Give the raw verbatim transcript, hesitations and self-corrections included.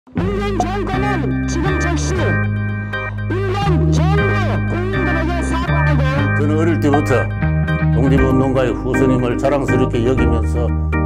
문재인 정권은 지금 즉시 일본 정부 국민들에게 사과하고 저는 어릴 때부터 독립운동가의 후손임을 자랑스럽게 여기면서